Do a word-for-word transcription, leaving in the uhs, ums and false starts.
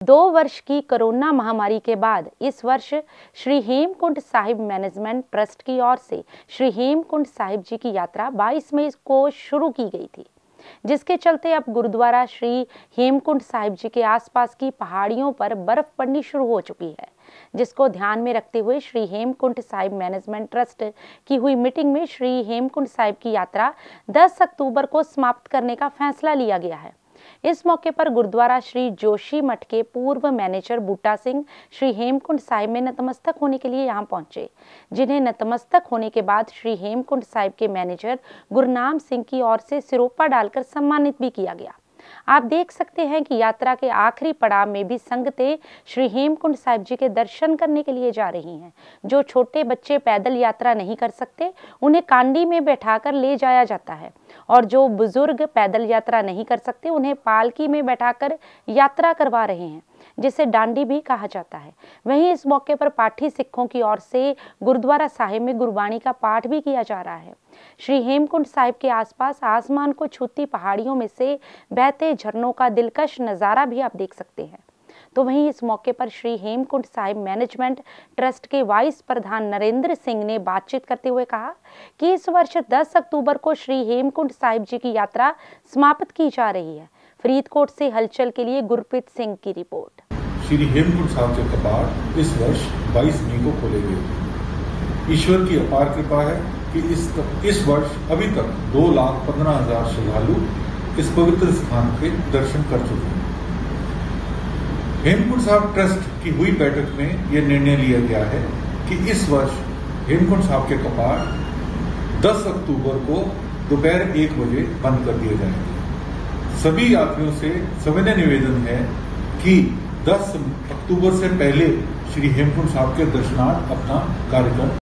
दो वर्ष की कोरोना महामारी के बाद इस वर्ष श्री हेमकुंड साहिब मैनेजमेंट ट्रस्ट की ओर से श्री हेमकुंड साहिब जी की यात्रा बाईस मई को शुरू की गई थी, जिसके चलते अब गुरुद्वारा श्री हेमकुंड साहिब जी के आसपास की पहाड़ियों पर बर्फ पड़नी शुरू हो चुकी है, जिसको ध्यान में रखते हुए श्री हेमकुंड साहिब मैनेजमेंट ट्रस्ट की हुई मीटिंग में श्री हेमकुंड साहिब की यात्रा दस अक्टूबर को समाप्त करने का फैसला लिया गया है। इस मौके पर गुरुद्वारा श्री जोशी मठ के पूर्व मैनेजर बूटा सिंह श्री हेमकुंड साहिब में नतमस्तक होने के लिए यहां पहुंचे, जिन्हें नतमस्तक होने के बाद श्री हेमकुंड साहिब के मैनेजर गुरनाम सिंह की ओर से सिरोपा डालकर सम्मानित भी किया गया। आप देख सकते हैं कि यात्रा के आखिरी पड़ाव में भी संगतें श्री हेमकुंड साहिब जी के दर्शन करने के लिए जा रही हैं। जो छोटे बच्चे पैदल यात्रा नहीं कर सकते, उन्हें कांडी में बैठाकर ले जाया जाता है, और जो बुजुर्ग पैदल यात्रा नहीं कर सकते, उन्हें पालकी में बैठाकर यात्रा करवा रहे हैं, जिसे डांडी भी कहा जाता है। वहीं इस मौके पर पाठी सिखों की ओर से गुरुद्वारा साहिब में गुरबाणी का पाठ भी किया जा रहा है। श्री हेमकुंड साहिब के आसपास आसमान को छूती पहाड़ियों में से बहते झरनों का दिलकश नज़ारा भी आप देख सकते हैं। तो वहीं इस मौके पर श्री हेमकुंड साहिब मैनेजमेंट ट्रस्ट के वाइस प्रधान नरेंद्र सिंह ने बातचीत करते हुए कहा कि इस वर्ष दस अक्टूबर को श्री हेमकुंड साहिब जी की यात्रा समाप्त की जा रही है। फरीदकोट से हलचल के लिए गुरप्रीत सिंह की रिपोर्ट। श्री हेमकुंड साहिब के कपाट इस वर्ष बाईस मई को खोले गए। ईश्वर की अपार कृपा है कि इस इस वर्ष अभी तक दो लाख पंद्रह हजार श्रद्धालु इस पवित्र स्थान के दर्शन कर चुके हैं। हेमकुंड साहिब ट्रस्ट की हुई बैठक में यह निर्णय लिया गया है कि इस वर्ष हेमकुंड साहिब के कपाट दस अक्टूबर को दोपहर एक बजे बंद कर दिए जाएंगे। सभी यात्रियों से सविनय निवेदन है कि दस अक्टूबर से पहले श्री हेमकुंड साहिब के दर्शनार्थ अपना कार्यक्रम